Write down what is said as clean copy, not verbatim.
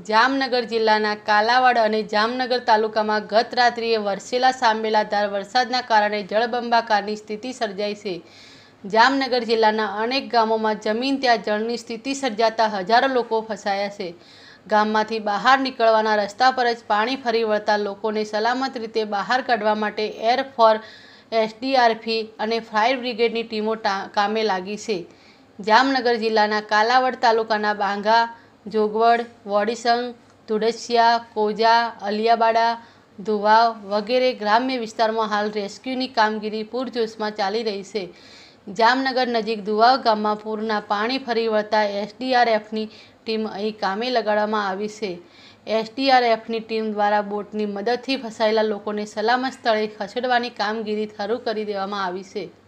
જામનગર જિલ્લાના કાલાવાડ અને જામનગર તાલુકામાં ગત રાત્રિએ વરસેલા સાંબેલાધાર વરસાદના કારણે જળબંબાકારની સ્થિતિ સર્જાઈ છે। જામનગર જિલ્લાના અનેક ગામોમાં જમીન ત્યાં જળની સ્થિતિ સર્જાતા હજારો લોકો ફસાયા છે। ગામમાંથી બહાર નીકળવાના રસ્તા પર જ પાણી ફરી વળતા લોકોને સલામત રીતે બહાર કાઢવા માટે એરફોર્સ, એસડીઆરએફ અને ફાયર બ્રિગેડની ટીમો કામે લાગી છે। જામનગર જિલ્લાના કાલાવાડ તાલુકાના બાંઘા, જોગવડ, વોડીસંગ, ધુડસિયા, કોજા, અલિયાબાડા, ધુવાવ વગેરે ગ્રામ્ય વિસ્તારમાં હાલ રેસ્ક્યુની કામગીરી પૂરજોશમાં ચાલી રહી છે। જામનગર નજીક ધુવાવ ગામમાં પૂરના પાણી ફરી વળતા એસડીઆરએફની ટીમ અહીં કામે લગાડવામાં આવી છે। એસડીઆરએફની ટીમ દ્વારા બોટની મદદથી ફસાયેલા લોકોને સલામત સ્થળે ખસેડવાની કામગીરી શરૂ કરી દેવામાં આવી છે।